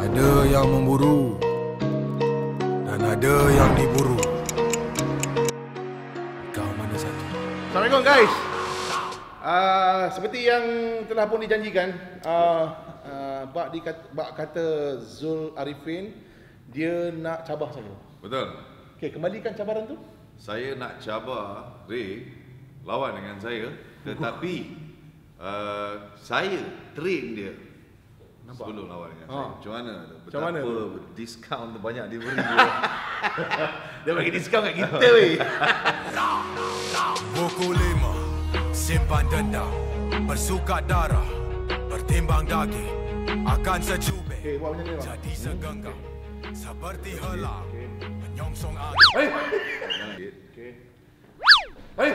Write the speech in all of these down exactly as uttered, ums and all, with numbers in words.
Ada yang memburu dan ada yang diburu. Kau mana satu? Assalamualaikum guys. Uh, seperti yang telah pun dijanjikan, uh, uh, Bak, dikata, Bak kata Zul Arifin dia nak cabar saya. Betul. Okey, kembalikan cabaran tu. Saya nak cabar Ray lawan dengan saya, tetapi uh, saya train dia. Nampak? Sebelum lawan dengan ha. saya. Macam mana? Macam mana? Diskaun tu banyak dia beri dia. Dia bagi diskaun kat kita weh. Buku lima, simpan dendam, bersukat darah, bertimbang daging, akan secubit, okay, buat macam ni, bang. Jadi segenggam, seperti helang, menyongsong angin. Hei! Okey. Hei!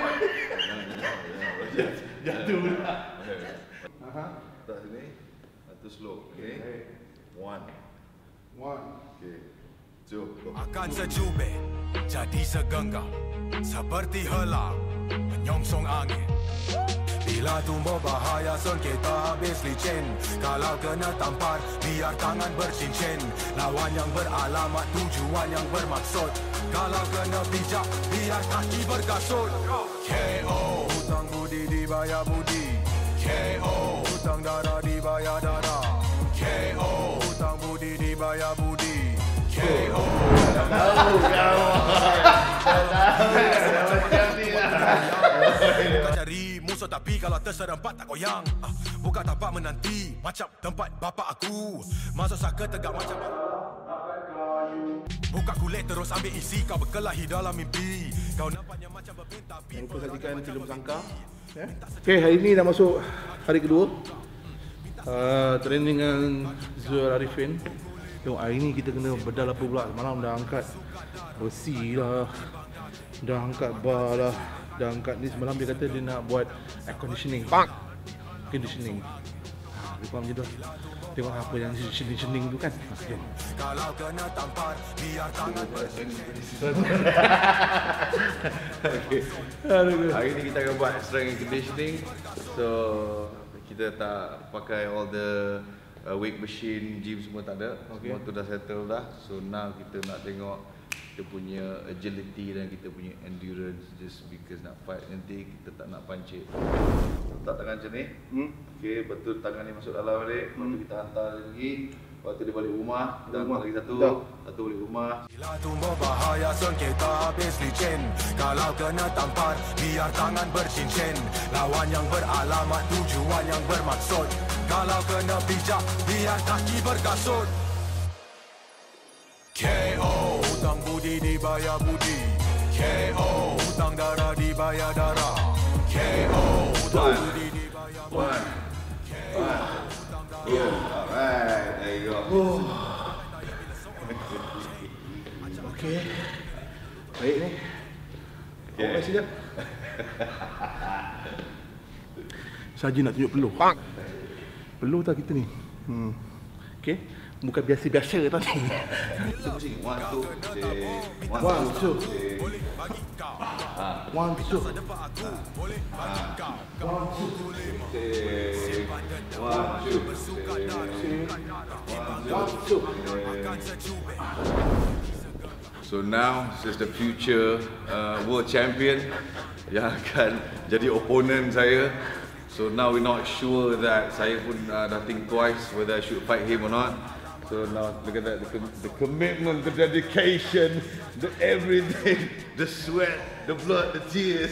Jatuh pula. Aha. Tak sini. Satu slow. Okey. One. One. Okey. Two. Akan secubit, jadi segenggam, seperti helang, menyongsong angin. Bila tumbuh bahaya sun kita habis licin. Kalau kena tampar biar tangan bercincin. Lawan yang beralamat, tujuan yang bermaksud. Kalau kena bijak biar kaki berkasut. K O. Hutang budi dibayar budi. K O. Hutang darah dibayar darah. K O. Hutang budi dibayar budi. K O. Tahu kau. Bukan cari musuh tapi kalau terserempak tak goyang. uh, Buka tapak menanti macam tempat bapak aku. Masuk saka tegak macam buka kulit terus ambil isi. Kau berkelahi dalam mimpi. Kau nampaknya macam berpinta tapi Lupa sajikan filem sangka. Ya. Okey, hari ni dah masuk hari kedua. Uh, training dengan Zul Arifin. Tengok hari ni kita kena bedal apa pula. Malam dah angkat besi lah, dah angkat bar lah, dah angkat ni. Semalam dia kata dia nak buat air conditioning. Pak! Conditioning. Ha, lebih faham je dah. Tengok apa yang conditioning tu kan. Jom. kalau kena tampar biar tangan Okay. Hari ni kita akan buat strength and conditioning. So kita tak pakai all the uh, weight machine, gym semua tak ada. Okay. Semua tu dah settle dah. So now kita nak tengok kita punya agility dan kita punya endurance. Just because nak fight nanti kita tak nak pancit. Letak tangan macam ni. Hmm. Okay, betul tangan ni masuk dalam balik. Lepas tu kita hantar lagi. Lepas tu dia balik rumah. Kita hantar lagi satu. Dah. Satu balik rumah. bila tumbuh bahaya sun kita habis licin. Kalau kena tampar biar tangan bercincin. Lawan yang beralamat, tujuan yang bermaksud. Kalau kena bijak biar kaki berkasut. K O. Hutang budi dibayar budi. K O. Hutang darah dibayar darah. K O. Hutang budi dibayar budi. One. One. Two. Alright, there you go. Okey. Baik ni. Okay. Okey sila. Saja nak tunjuk peluh. Pak. Peluh tak kita ni? Hmm. Okey. Bukan biasa-biasa tau ni. One, two, three. One, two. Ah. One, two. One, two. One, two. Three. One, two. One, two. So now, this is the future uh, world champion yang akan jadi opponent saya. So now we're not sure that saya pun uh, dah think twice whether I should fight him or not. So now look at that, the, com the commitment, the dedication, the everything, the sweat, the blood, the tears.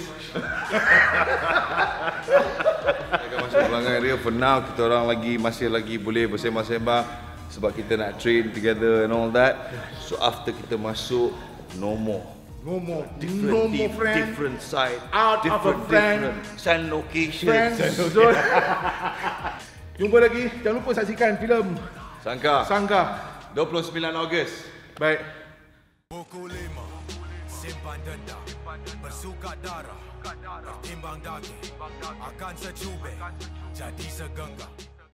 Akan masuk pelanggan dia. For now kita orang lagi masih lagi boleh bersembang-sembang sebab kita nak train together and all that. So after kita masuk, no more. No more. Different No team, more friend. different side, Out of different, a friend. different send location. Friends. Send So, location. jumpa lagi. Jangan lupa saksikan filem Sangka. Sangka. dua puluh sembilan Ogos. Baik. Buku lima, simpan dendam, bersukat darah, bertimbang daging, akan secubit, jadi segenggam.